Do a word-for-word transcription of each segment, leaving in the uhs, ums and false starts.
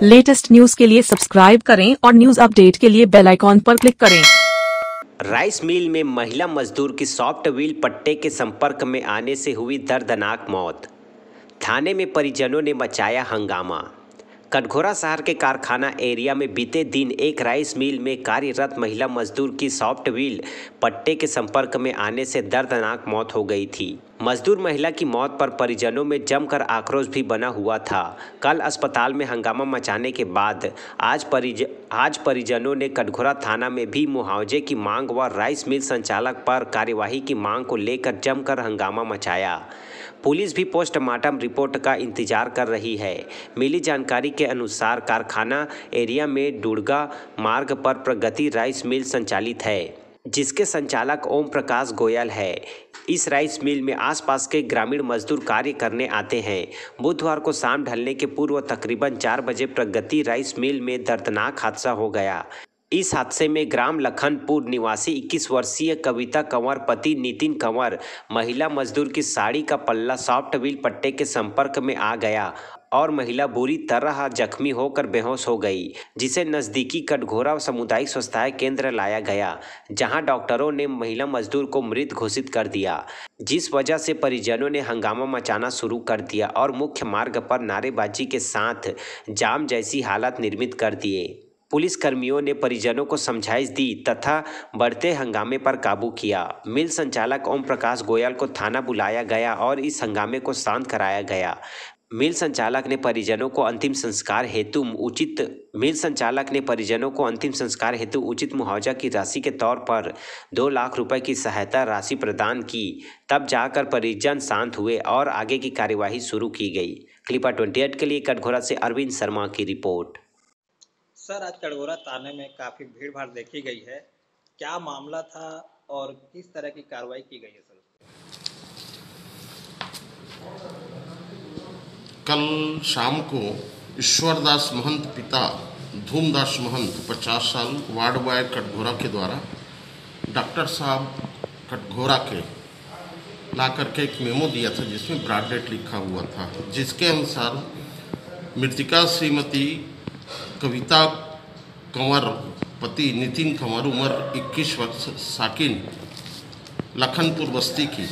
Latest news के लिए subscribe करें और न्यूज अपडेट के लिए बेल आइकॉन पर क्लिक करें। राइस मिल में महिला मजदूर की सॉफ्ट व्हील पट्टे के संपर्क में आने से हुई दर्दनाक मौत। थाने में परिजनों ने मचाया हंगामा। कटघोरा शहर के कारखाना एरिया में बीते दिन एक राइस मिल में कार्यरत महिला मजदूर की सॉफ्ट व्हील पट्टे के संपर्क में आने से दर्दनाक मौत हो गई थी। मजदूर महिला की मौत पर परिजनों में जमकर आक्रोश भी बना हुआ था। कल अस्पताल में हंगामा मचाने के बाद आज परिज आज परिजनों ने कटघोरा थाना में भी मुआवजे की मांग व राइस मिल संचालक पर कार्यवाही की मांग को लेकर जमकर हंगामा मचाया। पुलिस भी पोस्टमार्टम रिपोर्ट का इंतजार कर रही है। मिली जानकारी के अनुसार कारखाना एरिया में डुड़गा मार्ग पर प्रगति राइस मिल संचालित है, जिसके संचालक ओम प्रकाश गोयल है। इस राइस मिल में आसपास के ग्रामीण मजदूर कार्य करने आते हैं। बुधवार को शाम ढलने के पूर्व तकरीबन चार बजे प्रगति राइस मिल में दर्दनाक हादसा हो गया। इस हादसे में ग्राम लखनपुर निवासी इक्कीस वर्षीय कविता कंवर पति नितिन कंवर महिला मजदूर की साड़ी का पल्ला सॉफ्ट व्हील पट्टे के संपर्क में आ गया और महिला बुरी तरह जख्मी होकर बेहोश हो गई, जिसे नज़दीकी कटघोरा सामुदायिक स्वास्थ्य केंद्र लाया गया, जहां डॉक्टरों ने महिला मजदूर को मृत घोषित कर दिया, जिस वजह से परिजनों ने हंगामा मचाना शुरू कर दिया और मुख्य मार्ग पर नारेबाजी के साथ जाम जैसी हालत निर्मित कर दिए। पुलिस कर्मियों ने परिजनों को समझाइश दी तथा बढ़ते हंगामे पर काबू किया। मिल संचालक ओम प्रकाश गोयल को थाना बुलाया गया और इस हंगामे को शांत कराया गया। मिल संचालक ने परिजनों को अंतिम संस्कार हेतु उचित मिल संचालक ने परिजनों को अंतिम संस्कार हेतु उचित मुआवजा की राशि के तौर पर दो लाख रुपए की सहायता राशि प्रदान की। तब जाकर परिजन शांत हुए और आगे की कार्यवाही शुरू की गई। क्लिपा अट्ठाईस के लिए कटघोरा से अरविंद शर्मा की रिपोर्ट। सर, आज कटघोरा थाने में काफी भीड़ भाड़ देखी गई है, क्या मामला था और किस तरह की कार्रवाई की गई है? सर, कल शाम को ईश्वरदास महंत पिता धूमदास महंत पचास साल वार्ड बॉय कटघोरा के द्वारा डॉक्टर साहब कटघोरा के ला करके एक मेमो दिया था, जिसमें ब्राड डेट लिखा हुआ था, जिसके अनुसार मृतिका श्रीमती कविता कंवर पति नितिन कंवर उम्र इक्कीस वर्ष साकिन लखनपुर बस्ती की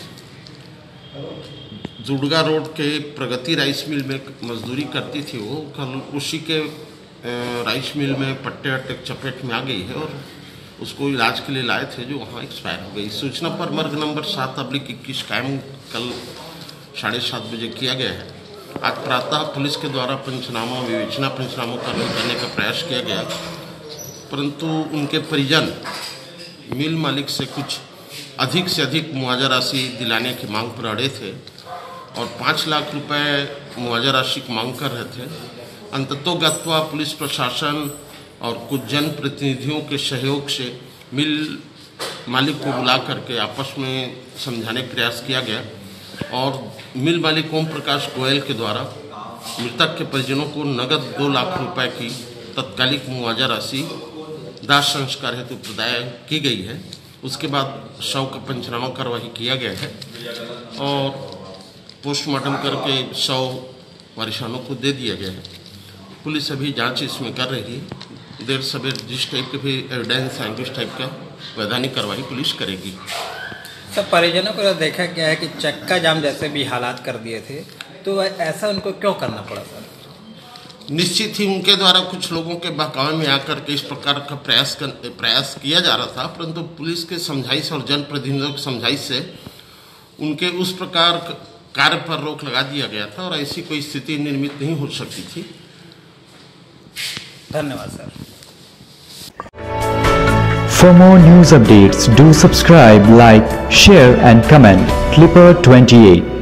जुड़गा रोड के प्रगति राइस मिल में मजदूरी करती थी। वो कल उसी के राइस मिल में पट्टे अट्टे चपेट में आ गई है और उसको इलाज के लिए लाए थे, जो वहाँ एक्सपायर हो गई। सूचना पर मर्ग नंबर सात अब्लिक इक्कीस कायम कल साढ़े सात बजे किया गया है। आज प्रातः पुलिस के द्वारा पंचनामा विवेचना पंचनामा करने का प्रयास किया गया, परंतु उनके परिजन मिल मालिक से कुछ अधिक से अधिक मुआवजा राशि दिलाने की मांग पर अड़े थे और पाँच लाख रुपए मुआवजा राशि की मांग कर रहे थे। अंततोगत्वा पुलिस प्रशासन और कुछ जनप्रतिनिधियों के सहयोग से मिल मालिक को बुला करके आपस में समझाने का प्रयास किया गया और मिल मालिक ओम प्रकाश गोयल के द्वारा मृतक के परिजनों को नगद दो लाख रुपए की तत्कालिक मुआवजा राशि दाह संस्कार हेतु प्रदान की गई है। उसके बाद शव का पंचनामा कार्यवाही किया गया है और पोस्टमार्टम करके शव वारिसानों को दे दिया गया है। पुलिस अभी जांच इसमें कर रही है। देर सवेर जिस टाइप के भी एविडेंस आएंगे उस टाइप का वैधानिक कार्रवाई पुलिस करेगी। सब परिजनों को देखा गया है कि चक्का जाम जैसे भी हालात कर दिए थे, तो ऐसा उनको क्यों करना पड़ा? सर, निश्चित ही उनके द्वारा कुछ लोगों के बहकावे में आकर के इस प्रकार का प्रयास कर, प्रयास किया जा रहा था, परंतु पुलिस के समझाइश और जनप्रतिनिधियों की समझाइश से उनके उस प्रकार कार्य पर रोक लगा दिया गया था और ऐसी कोई स्थिति निर्मित नहीं हो सकती थी। धन्यवाद sir. For more news updates, do subscribe, like, share and comment. Clipper twenty-eight.